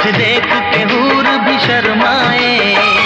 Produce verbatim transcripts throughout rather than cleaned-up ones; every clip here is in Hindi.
तुझे देख के हूर भी शर्माए।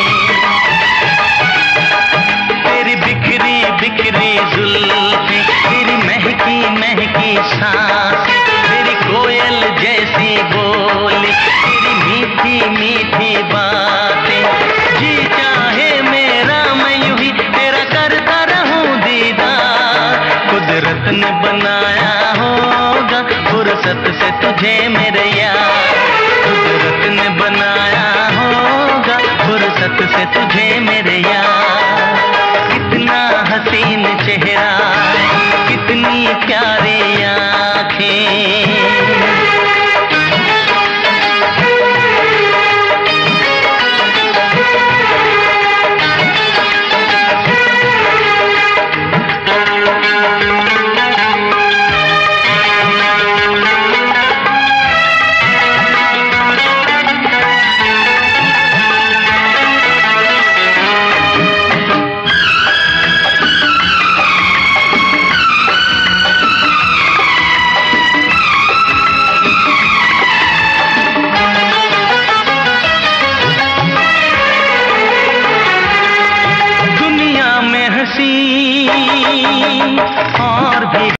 तेरी बिखरी बिखरी जुल्फें, तेरी महकी महकी सांसें, तेरी कोयल जैसी बोली, तेरी मीठी मीठी बातें, जी चाहे मेरा मैं यूं ही तेरा करता रहूं दीदार। कुदरत ने बनाया होगा फुर्सत से तुझे मेरे यार, कुदरत ने बनाया होगा फुर्सत से तुझे मेरे यार। कितना हसीन चेहरा, कितनी प्यारी आँखें। और भी